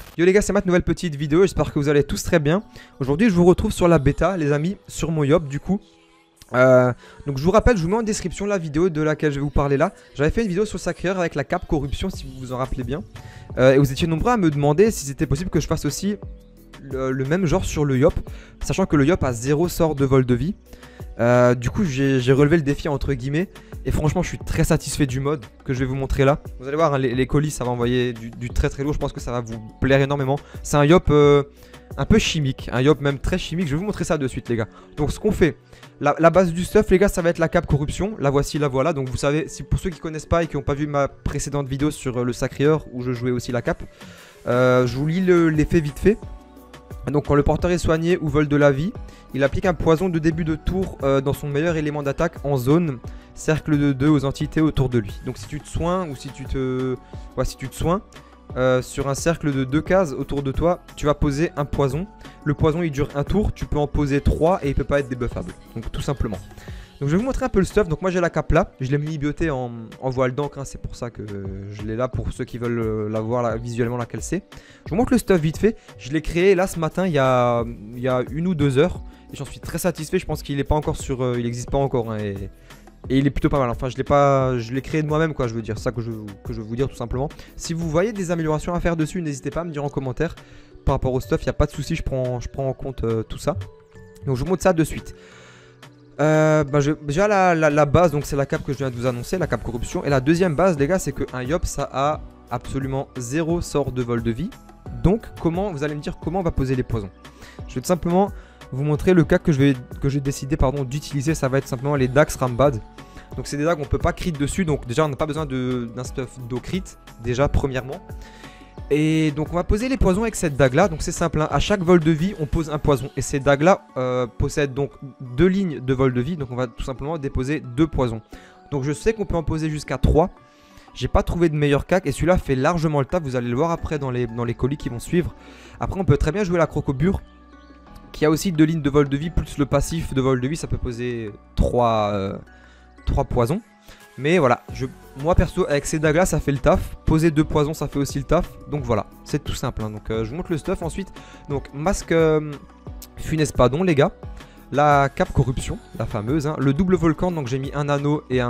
Yo les gars, c'est ma nouvelle petite vidéo, j'espère que vous allez tous très bien. Aujourd'hui je vous retrouve sur la bêta les amis, sur mon Yop du coup. Donc je vous rappelle, je vous mets en description la vidéo de laquelle je vais vous parler là. J'avais fait une vidéo sur Sacré-Cœur avec la cape corruption si vous vous en rappelez bien. Et vous étiez nombreux à me demander si c'était possible que je fasse aussi le même genre sur le Yop, sachant que le Yop a 0 sort de vol de vie. Du coup j'ai relevé le défi entre guillemets. Et franchement je suis très satisfait du mode que je vais vous montrer là. Vous allez voir hein, les colis ça va envoyer du très très lourd. Je pense que ça va vous plaire énormément. C'est un Yop un peu chimique, un Yop même très chimique. Je vais vous montrer ça de suite les gars. Donc ce qu'on fait, la base du stuff les gars, ça va être la cape corruption. La voici, la voilà. Donc vous savez, si pour ceux qui connaissent pas et qui n'ont pas vu ma précédente vidéo sur le Sacré-Cœur où je jouais aussi la cape, je vous lis l'effet vite fait. Donc quand le porteur est soigné ou vole de la vie, il applique un poison de début de tour dans son meilleur élément d'attaque en zone, cercle de 2 aux entités autour de lui. Donc si tu te soins ou si tu te soins sur un cercle de 2 cases autour de toi, tu vas poser un poison. Le poison il dure un tour, tu peux en poser 3 et il peut pas être débuffable. Donc tout simplement. Donc je vais vous montrer un peu le stuff. Donc moi j'ai la cape là, je l'ai mis bioté en voile d'encre hein. C'est pour ça que je l'ai là pour ceux qui veulent la voir là, visuellement laquelle c'est. Je vous montre le stuff vite fait. Je l'ai créé là ce matin il y a 1 ou 2 heures. Et j'en suis très satisfait, je pense qu'il n'est pas encore sur... il n'existe pas encore hein, et il est plutôt pas mal. Enfin je l'ai créé de moi-même quoi, je veux dire. C'est ça que je veux vous dire tout simplement. Si vous voyez des améliorations à faire dessus, n'hésitez pas à me dire en commentaire. Par rapport au stuff, il n'y a pas de souci, je prends en compte tout ça. Donc je vous montre ça de suite. Déjà la base, donc c'est la cape que je viens de vous annoncer, la cape corruption. Et la deuxième base les gars, c'est qu'un Yop ça a absolument 0 sort de vol de vie. Donc comment, vous allez me dire comment on va poser les poisons. Je vais tout simplement vous montrer le cas que j'ai décidé d'utiliser. Ça va être simplement les Dax Rambad. Donc c'est des dagues on peut pas crit dessus. Donc déjà on n'a pas besoin d'un stuff d'eau crit, déjà premièrement. Et donc on va poser les poisons avec cette dague là. Donc c'est simple hein. À chaque vol de vie on pose un poison. Et ces dagues là possèdent donc 2 lignes de vol de vie. Donc on va tout simplement déposer 2 poisons. Donc je sais qu'on peut en poser jusqu'à 3. J'ai pas trouvé de meilleur cac et celui-là fait largement le taf. Vous allez le voir après dans les colis qui vont suivre. Après on peut très bien jouer la crocobure, qui a aussi 2 lignes de vol de vie plus le passif de vol de vie. Ça peut poser 3 poisons. Mais voilà, moi perso avec ces dagues là ça fait le taf. Poser 2 poisons ça fait aussi le taf. Donc voilà, c'est tout simple hein. Donc je vous montre le stuff ensuite. Donc masque funeste padon les gars. La cape corruption, la fameuse hein. Le double volcan, donc j'ai mis un anneau et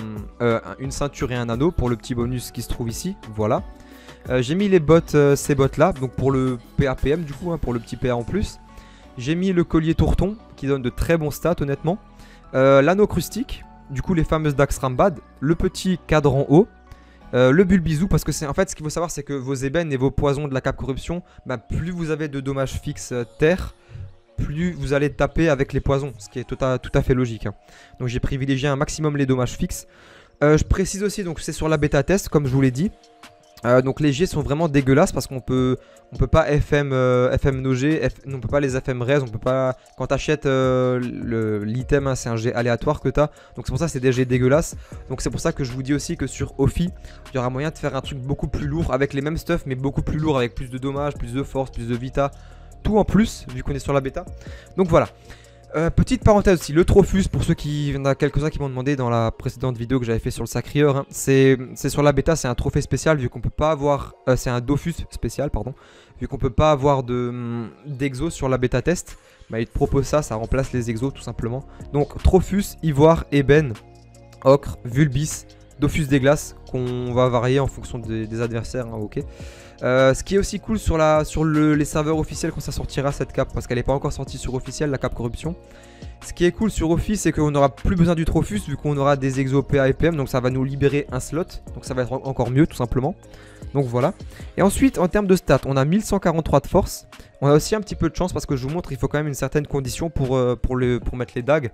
une ceinture et un anneau pour le petit bonus qui se trouve ici. Voilà. J'ai mis les bottes, ces bottes là, donc pour le PAPM du coup hein, pour le petit PA en plus. J'ai mis le collier tourton qui donne de très bons stats honnêtement. L'anneau crustique. Du coup les fameuses Dax Rambad, le petit cadran haut, le bulbizou parce que c'est en fait ce qu'il faut savoir c'est que vos ébènes et vos poisons de la cape corruption, plus vous avez de dommages fixes terre, plus vous allez taper avec les poisons, ce qui est tout à fait logique hein. Donc j'ai privilégié un maximum les dommages fixes. Je précise aussi donc c'est sur la bêta test comme je vous l'ai dit. Donc les G sont vraiment dégueulasses parce qu'on peut pas FM no G, on peut pas les FM res, on peut pas quand t'achètes l'item hein, c'est un G aléatoire que t'as. Donc c'est pour ça que c'est des G dégueulasses. Donc c'est pour ça que je vous dis aussi que sur Ophi il y aura moyen de faire un truc beaucoup plus lourd avec les mêmes stuff mais beaucoup plus lourd avec plus de dommages, plus de force, plus de vita, tout en plus vu qu'on est sur la bêta. Donc voilà. Petite parenthèse aussi, le Trophus, pour ceux qui... Il y en a quelques-uns qui m'ont demandé dans la précédente vidéo que j'avais fait sur le Sacré-Cœur hein, c'est sur la bêta, c'est un trophée spécial vu qu'on peut pas avoir... c'est un Dofus spécial, pardon. Vu qu'on peut pas avoir d'exos sur la bêta test, il te propose ça, ça remplace les exos tout simplement. Donc Trophus, Ivoire, Ébène, Ocre, Vulbis, Dofus des glaces, qu'on va varier en fonction des adversaires, hein, ok. Ce qui est aussi cool sur les serveurs officiels quand ça sortira cette cape, parce qu'elle n'est pas encore sortie sur officiel la cape corruption. Ce qui est cool sur Office c'est qu'on n'aura plus besoin du Trophus vu qu'on aura des exos PA et PM, donc ça va nous libérer un slot, donc ça va être encore mieux tout simplement. Donc voilà. Et ensuite en termes de stats, on a 1143 de force, on a aussi un petit peu de chance parce que je vous montre il faut quand même une certaine condition pour mettre les dagues.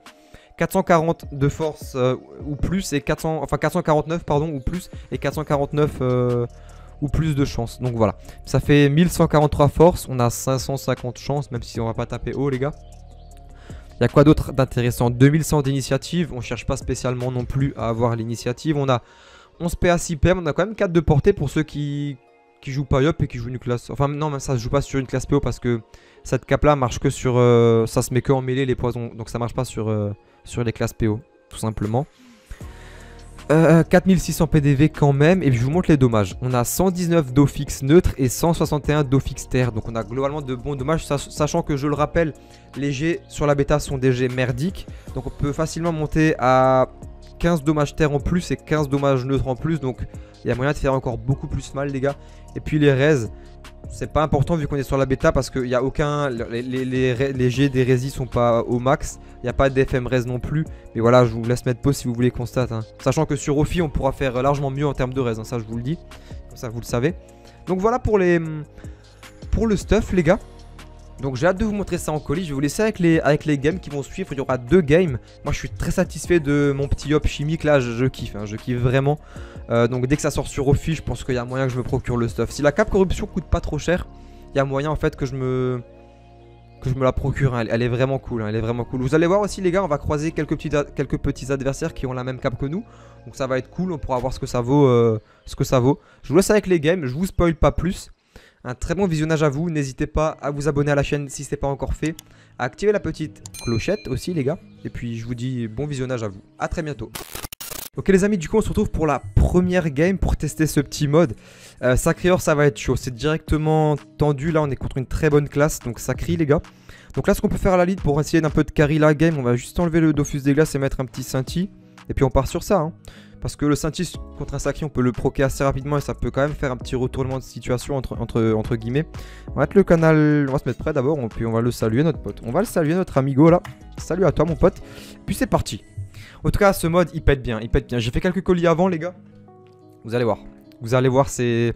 440 de force ou plus et 449 pardon ou plus et 449 ou plus de chance. Donc voilà, ça fait 1143 force, on a 550 chance même si on va pas taper haut les gars. Il y a quoi d'autre d'intéressant? 2100 d'initiative, on cherche pas spécialement non plus à avoir l'initiative. On a 11 PA 6 PM, on a quand même 4 de portée pour ceux qui jouent pas Yop et qui jouent une classe. Enfin non, même ça se joue pas sur une classe PO parce que cette cape là marche que sur... ça se met que en mêlée les poisons, donc ça marche pas sur les classes PO tout simplement. 4600 PDV quand même. Et puis je vous montre les dommages. On a 119 d'eau fixe neutre et 161 d'eau fixe terre. Donc on a globalement de bons dommages. Sachant que je le rappelle, les jets sur la bêta sont des jets merdiques. Donc on peut facilement monter à 15 dommages terre en plus et 15 dommages neutres en plus. Donc il y a moyen de faire encore beaucoup plus mal les gars. Et puis les raises, c'est pas important vu qu'on est sur la bêta parce qu'il n'y a aucun... Les jets des résis sont pas au max. Il n'y a pas d'FM res non plus. Mais voilà, je vous laisse mettre pause si vous voulez qu'on stat. Hein. Sachant que sur Ophi, on pourra faire largement mieux en termes de res. Hein, ça, je vous le dis. Comme ça, vous le savez. Donc voilà pour le stuff, les gars. Donc j'ai hâte de vous montrer ça en colis. Je vais vous laisser avec les games qui vont suivre. Il y aura 2 games. Moi, je suis très satisfait de mon petit hop chimique. Là, je kiffe. Hein, je kiffe vraiment. Donc dès que ça sort sur Ophi, je pense qu'il y a moyen que je me procure le stuff. Si la cape corruption coûte pas trop cher, il y a moyen en fait que je me la procure. Hein. Elle est vraiment cool. Hein. Elle est vraiment cool. Vous allez voir aussi les gars, on va croiser quelques petits adversaires qui ont la même cape que nous. Donc ça va être cool. On pourra voir ce que ça vaut. Je vous laisse avec les games. Je vous spoil pas plus. Un très bon visionnage à vous. N'hésitez pas à vous abonner à la chaîne si ce n'est pas encore fait. À activer la petite clochette aussi les gars. Et puis je vous dis bon visionnage à vous. A très bientôt. Ok les amis, du coup on se retrouve pour la première game pour tester ce petit mode. Sacrior ça va être chaud, c'est directement tendu. Là on est contre une très bonne classe, donc ça crie les gars. Donc là ce qu'on peut faire à la lead pour essayer d'un peu de carry la game, on va juste enlever le Dofus des glaces et mettre un petit Scinti. Et puis on part sur ça hein. Parce que le Scinti contre un Sacri on peut le proquer assez rapidement et ça peut quand même faire un petit retournement de situation entre guillemets. On va mettre le canal, on va se mettre prêt d'abord, puis on va le saluer notre pote. On va le saluer notre amigo là. Salut à toi mon pote. Puis c'est parti. En tout cas, ce mode, il pète bien, il pète bien. J'ai fait quelques colis avant, les gars. Vous allez voir. Vous allez voir, c'est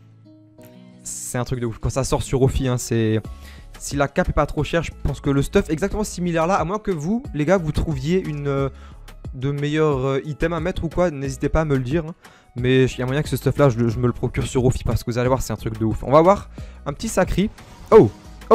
un truc de ouf. Quand ça sort sur Ophi, hein, c'est... Si la cape est pas trop chère, je pense que le stuff exactement similaire là, à moins que vous, les gars, vous trouviez de meilleurs items à mettre ou quoi, n'hésitez pas à me le dire. Hein. Mais il y a moyen que ce stuff là, je me le procure sur Ophi parce que vous allez voir, c'est un truc de ouf. On va voir un petit Sacri. Oh,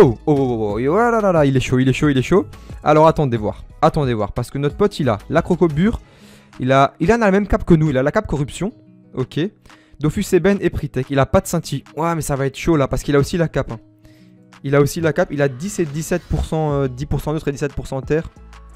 là là là, il est chaud, il est chaud, il est chaud. Alors attendez voir, parce que notre pote il a la crocobure, il en a la même cape que nous, il a la cape corruption, ok. Dofus Eben et Pritek, il a pas de Scinti. Ouais mais ça va être chaud là, parce qu'il a aussi la cape. Hein. Il a aussi la cape, il a 10 et 17%, 10% neutre et 17% terre.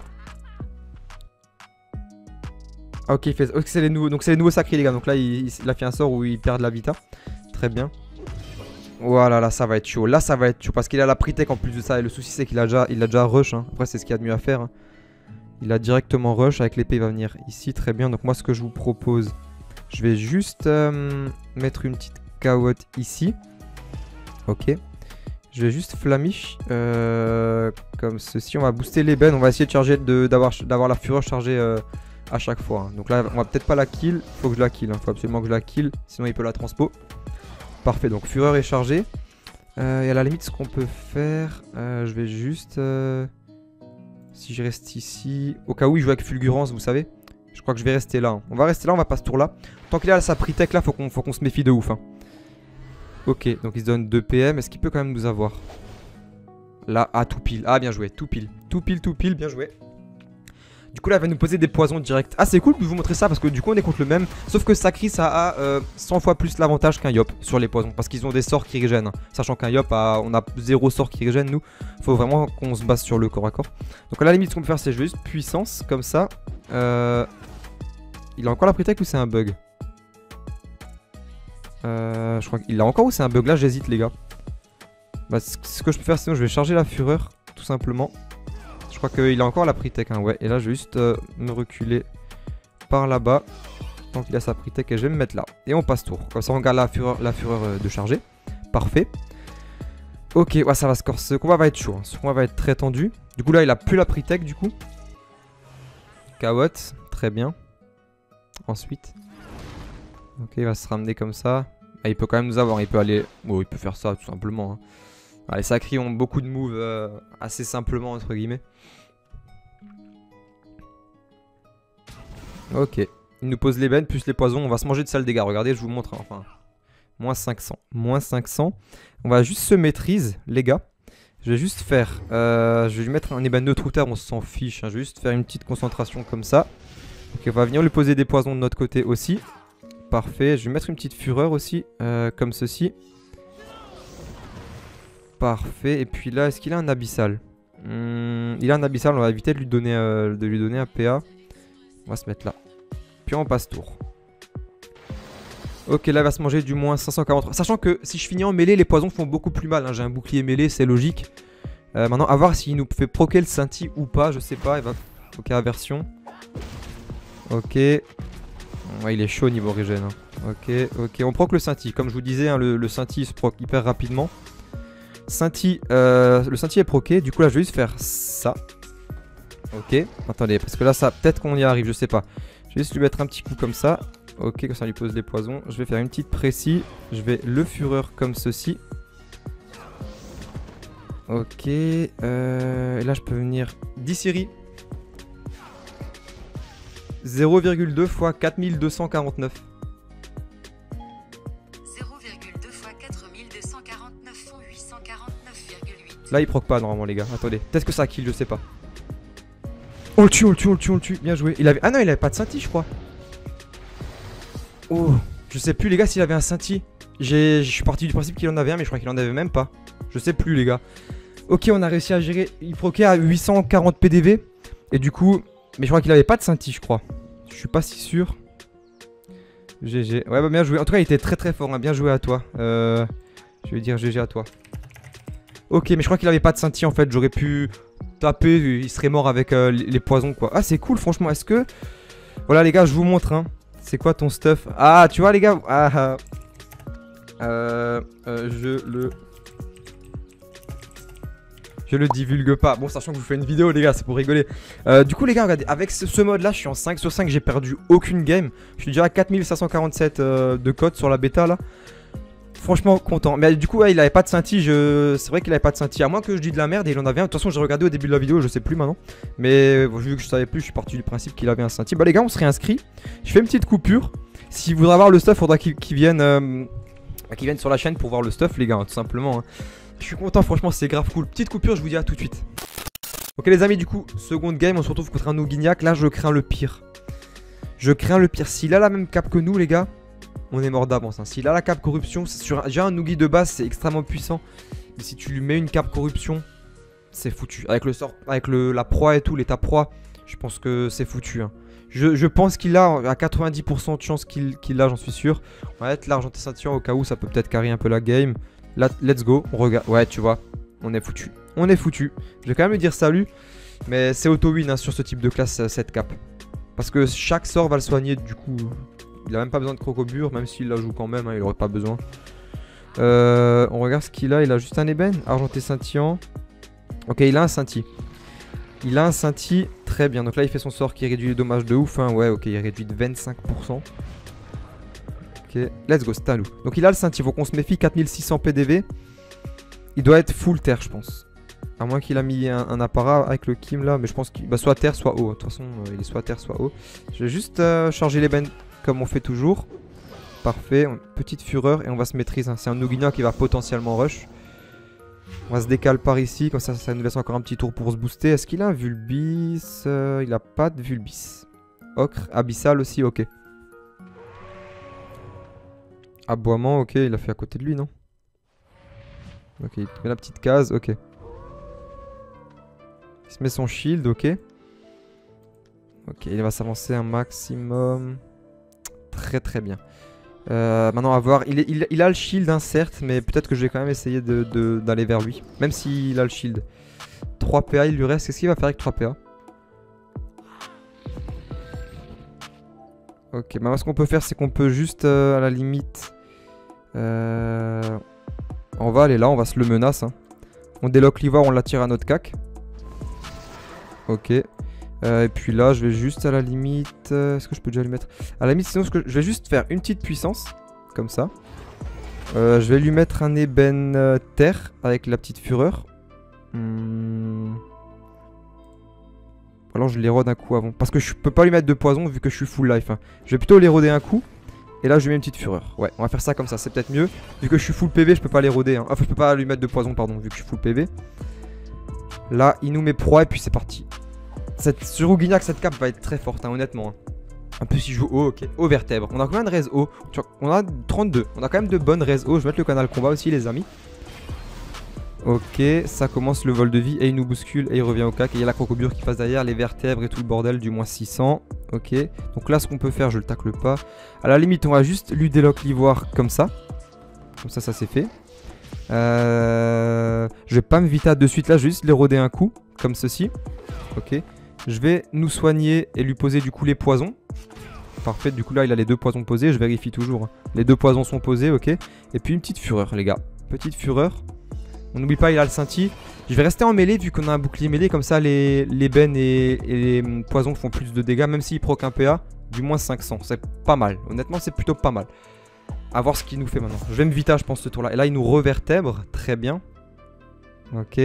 Ok, okay, c'est les nouveaux, donc c'est les nouveaux sacrés les gars, donc là il a fait un sort où il perd de la vita. Très bien. Voilà, là ça va être chaud. Là ça va être chaud parce qu'il a la Pritek en plus de ça. Et le souci c'est qu'il a déjà rush. Hein. Après c'est ce qu'il y a de mieux à faire. Hein. Il a directement rush. Avec l'épée il va venir ici. Très bien. Donc moi ce que je vous propose, je vais juste mettre une petite cawotte ici. Ok. Je vais juste flamish comme ceci. On va booster l'ébène. On va essayer de charger d'avoir la fureur chargée à chaque fois. Hein. Donc là on va peut-être pas la kill. Faut que je la kill. Hein. Faut absolument que je la kill. Sinon il peut la transpo. Parfait, donc fureur est chargée. Et à la limite, ce qu'on peut faire, je vais juste... si je reste ici... Au cas où il joue avec fulgurance, vous savez. Je crois que je vais rester là. Hein. On va rester là, on va pas ce tour là. Tant qu'il a sa Pritek là, faut qu'on se méfie de ouf. Hein. Ok, donc il se donne 2 PM. Est-ce qu'il peut quand même nous avoir? Là, ah, tout pile. Ah, bien joué, tout pile. Tout pile, bien joué. Du coup là il va nous poser des poisons direct. Ah c'est cool de vous montrer ça parce que du coup on est contre le même. Sauf que Sacri ça a 100 fois plus l'avantage qu'un Yop sur les poisons. Parce qu'ils ont des sorts qui régènent. Sachant qu'un Yop on a 0 sort qui régène nous. Faut vraiment qu'on se base sur le corps à corps. Donc à la limite ce qu'on peut faire c'est juste puissance comme ça. Il a encore la Pritek ou c'est un bug? Je crois qu'il a encore ou c'est un bug là j'hésite les gars. Bah ce que je peux faire sinon je vais charger la fureur tout simplement. Je crois qu'il a encore la Pritek, hein, ouais. Et là, je vais juste me reculer par là-bas. Tant qu'il a sa Pritek, et je vais me mettre là. Et on passe tour. Comme ça, on garde la fureur de charger. Parfait. Ok, ouais, ça va score. Ce combat va être chaud. Hein. Ce combat va être très tendu. Du coup, là, il a plus la Pritek, du coup. Kawotte, très bien. Ensuite. Ok, il va se ramener comme ça. Ah, il peut quand même nous avoir. Il peut aller. Oh, il peut faire ça, tout simplement. Hein. Les Sacri ont beaucoup de moves assez simplement entre guillemets. Ok. Il nous pose l'ébène plus les poisons. On va se manger de sale dégâts. Regardez, je vous montre. Hein, enfin, moins 500. Moins 500. On va juste se maîtrise, les gars. Je vais juste faire... je vais lui mettre un ébène neutre ou terre. On s'en fiche. Hein. Je vais juste faire une petite concentration comme ça. Ok, on va venir lui poser des poisons de notre côté aussi. Parfait. Je vais mettre une petite fureur aussi. Comme ceci. Parfait. Et puis là, est-ce qu'il a un abyssal? Il a un abyssal. On va éviter de lui donner un PA. On va se mettre là. puis on passe tour. Ok, là il va se manger du moins 543. Sachant que si je finis en mêlée, les poisons font beaucoup plus mal, hein. J'ai un bouclier mêlé, c'est logique. Maintenant, à voir s'il nous fait proquer le scintille ou pas, je sais pas. Il va proquer aversion. Ok. Ouais, il est chaud niveau régène, hein. Ok, on proque le scintille. Comme je vous disais, hein, le scintille se proque hyper rapidement. Scintille, le scintille est proqué. Du coup, là, je vais juste faire ça. Ok, attendez, parce que là, ça peut-être qu'on y arrive, je sais pas. Je vais juste lui mettre un petit coup comme ça. Ok, comme ça, lui pose les poisons. Je vais faire une petite précie. Je vais le fureur comme ceci. Ok, et là, je peux venir 10 séries. 0,2 fois 4249. 0,2 fois 4249 font 849,8. Là, il proc pas normalement, les gars. Attendez, peut-être que ça kill, je sais pas. On le tue, on le tue, on le tue, on le tue. Bien joué. Il avait... Ah non, il avait pas de scintille, je crois. Oh, je sais plus, les gars, s'il avait un scintille. Je suis parti du principe qu'il en avait un, mais je crois qu'il en avait même pas. Je sais plus, les gars. Ok, on a réussi à gérer. Il proquait à 840 PDV. Et du coup... Mais je crois qu'il avait pas de scintille, je crois. Je suis pas si sûr. GG. Ouais, bah bien joué. En tout cas, il était très très fort, hein. Bien joué à toi. Je vais dire GG à toi. Ok, mais je crois qu'il avait pas de scintille en fait. J'aurais pu taper, il serait mort avec les poisons quoi. Ah, c'est cool, franchement. Est-ce que. Voilà, les gars, je vous montre. Hein. C'est quoi ton stuff? Ah, tu vois, les gars. Je le divulgue pas. Bon, sachant que je vous fais une vidéo, les gars, c'est pour rigoler. Du coup, les gars, regardez, avec ce mode là, je suis en 5 sur 5. J'ai perdu aucune game. Je suis déjà à 4547 de code sur la bêta là. Franchement, content. Mais du coup, ouais, il avait pas de scintille. C'est vrai qu'il avait pas de scintille. À moins que je dise de la merde et il en avait un. De toute façon, j'ai regardé au début de la vidéo, je sais plus maintenant. Mais vu que je savais plus, je suis parti du principe qu'il avait un scintille. Bah, les gars, on se réinscrit. Je fais une petite coupure. Si vous voudrez voir le stuff, faudra qu'il vienne sur la chaîne pour voir le stuff, les gars, tout simplement. Hein. Je suis content, franchement, c'est grave cool. Petite coupure, je vous dis à tout de suite. Ok, les amis, du coup, seconde game, on se retrouve contre un Nouguignac. Là, je crains le pire. Je crains le pire. S'il a la même cap que nous, les gars, on est mort d'avance. Hein. S'il a la cap corruption, déjà un Nougi de base, c'est extrêmement puissant. Mais si tu lui mets une cap corruption, c'est foutu. Avec le sort, avec la proie et tout, l'état proie, je pense que c'est foutu. Hein. Je pense qu'il a à 90% de chance qu'il l'a, j'en suis sûr. On va mettre l'argenté ceinture au cas où ça peut peut-être carrer un peu la game. Là, let's go, on regarde. Ouais, tu vois, on est foutu. On est foutu. Je vais quand même lui dire salut. Mais c'est auto-win hein, sur ce type de classe, cette cap. Parce que chaque sort va le soigner, du coup. Il a même pas besoin de crocobure, même s'il la joue quand même, hein, il aurait pas besoin. On regarde ce qu'il a. Il a juste un ébène, argenté scintillant. Ok, il a un scintille. Il a un scintille, très bien. Donc là, il fait son sort qui réduit les dommages de ouf. Hein. Ouais, ok, il réduit de 25%. Ok, let's go, c'est à nous. Donc il a le scintille, il faut qu'on se méfie. 4600 PDV. Il doit être full terre, je pense. À moins qu'il a mis un apparat avec le Kim là. Mais je pense qu'il va soit terre, soit haut. De toute façon, il est soit terre, soit haut. Je vais juste charger l'ébène comme on fait toujours. Parfait, petite fureur et on va se maîtriser. Hein. C'est un Nouguignac qui va potentiellement rush. On va se décaler par ici, comme ça, ça nous laisse encore un petit tour pour se booster. Est-ce qu'il a un Vulbis? Il a pas de Vulbis. Ocre, abyssal aussi, ok. Aboiement, ok, il a fait à côté de lui, non? Ok, il met la petite case, ok. Il se met son shield, ok. Ok, il va s'avancer un maximum. Très très bien. Maintenant à voir, il a le shield hein, certes, mais peut-être que je vais quand même essayer d'aller vers lui. Même s'il a le shield. 3 PA il lui reste, qu'est-ce qu'il va faire avec 3 PA? Ok, maintenant ce qu'on peut faire c'est qu'on peut juste à la limite... on va aller là, on va se le menace. Hein. On déloque l'ivoire, on l'attire à notre cac. Ok. Et puis là, je vais juste à la limite... Est-ce que je peux déjà lui mettre... À la limite, sinon, je vais juste faire une petite puissance. Comme ça. Je vais lui mettre un ébène terre avec la petite fureur. Alors, je l'érode un coup avant. Parce que je peux pas lui mettre de poison vu que je suis full life. Hein. Je vais plutôt l'éroder un coup. Et là, je lui mets une petite fureur. Ouais, on va faire ça comme ça. C'est peut-être mieux. Vu que je suis full PV, je peux pas l'éroder. Hein. Enfin, je peux pas lui mettre de poison, pardon, vu que je suis full PV. Là, il nous met proie et puis c'est parti. Sur Nouguignac, cette cape va être très forte, hein, honnêtement. Un peu si je joue haut, ok. Haut vertèbre. On a combien de res haut? On a 32. On a quand même de bonnes res haut. Je vais mettre le canal combat aussi, les amis. Ok, ça commence le vol de vie et il nous bouscule et il revient au cac. Et il y a la crocobure qui passe derrière, les vertèbres et tout le bordel du moins 600. Ok. Donc là, ce qu'on peut faire, je le tacle pas. À la limite, on va juste lui délock l'ivoire comme ça. Comme ça c'est fait. Je vais pas me vita de suite là, je vais juste l'éroder un coup. Comme ceci. Ok. Je vais nous soigner et lui poser du coup les poisons. Parfait, du coup là il a les 2 poisons posés, je vérifie toujours. Hein. Les 2 poisons sont posés, ok. Et puis une petite fureur les gars. Petite fureur. On n'oublie pas, il a le scintille. Je vais rester en mêlée vu qu'on a un bouclier mêlé. Comme ça les bennes et les poisons font plus de dégâts. Même s'il proc un PA, du moins 500. C'est pas mal, honnêtement c'est plutôt pas mal. A voir ce qu'il nous fait maintenant. Je vais me vita je pense ce tour là. Et là il nous revertèbre, très bien. Ok.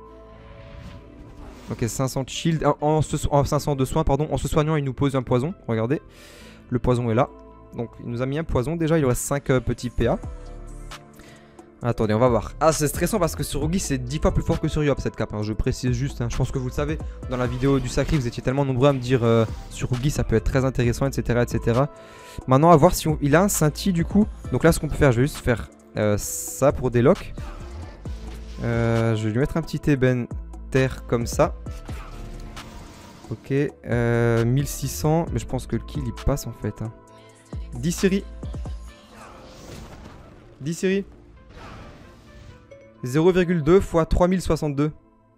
Ok, 500 de shield, en 500 de soins, pardon. En se soignant, il nous pose un poison. Regardez, le poison est là. Donc, il nous a mis un poison déjà. Il reste 5 petits PA. Attendez, on va voir. Ah, c'est stressant parce que sur Rugi, c'est 10 fois plus fort que sur Yop cette cape. Hein. Je précise juste, hein. Je pense que vous le savez. Dans la vidéo du Sacri, vous étiez tellement nombreux à me dire sur Rugi, ça peut être très intéressant, etc. etc. Maintenant, à voir si il a un scintille du coup. Donc là, ce qu'on peut faire, je vais juste faire ça pour des locks. Je vais lui mettre un petit ébène. Comme ça. Ok. 1600. Mais je pense que le kill il passe en fait. Hein. 10 séries. 10 séries. 0,2 x 3062.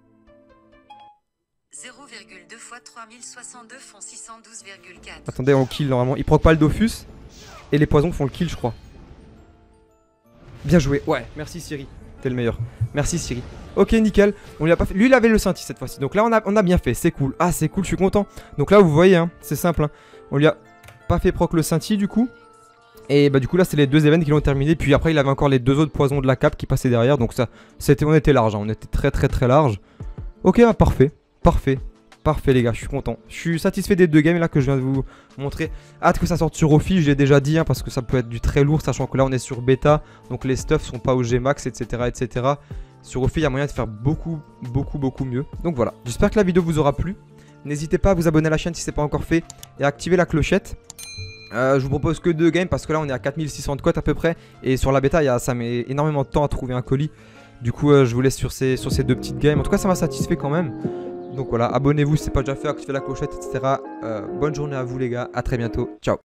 0,2 x 3062 font 612,4. Attendez, on kill normalement. Il proc pas le Dofus. Et les poisons font le kill, je crois. Bien joué. Ouais, merci Siri. T'es le meilleur. Merci Siri. Ok, nickel. On lui a pas fait. Lui, il avait le scintille cette fois-ci. Donc là, on a bien fait. C'est cool. Ah, c'est cool. Je suis content. Donc là, vous voyez, hein, c'est simple. Hein. On lui a pas fait proc le scintille du coup. Et bah, du coup, là, c'est les 2 événements qui l'ont terminé. Puis après, il avait encore les 2 autres poisons de la cape qui passaient derrière. Donc ça, on était large. Hein. On était très large. Ok, bah, parfait. Parfait. Parfait, les gars. Je suis content. Je suis satisfait des 2 games là que je viens de vous montrer. Hâte que ça sorte sur Ophi. Je l'ai déjà dit, hein, parce que ça peut être du très lourd. Sachant que là, on est sur bêta. Donc les stuffs sont pas au Gmax, etc. etc. Sur Ophi, il y a moyen de faire beaucoup mieux. Donc voilà, j'espère que la vidéo vous aura plu. N'hésitez pas à vous abonner à la chaîne si ce n'est pas encore fait. Et à activer la clochette. Je vous propose que 2 games parce que là on est à 4600 de cotes à peu près. Et sur la bêta, ça met énormément de temps à trouver un colis. Du coup, je vous laisse sur ces 2 petites games. En tout cas, ça m'a satisfait quand même. Donc voilà, abonnez-vous si ce n'est pas déjà fait, activez la clochette, etc. Bonne journée à vous les gars, à très bientôt. Ciao.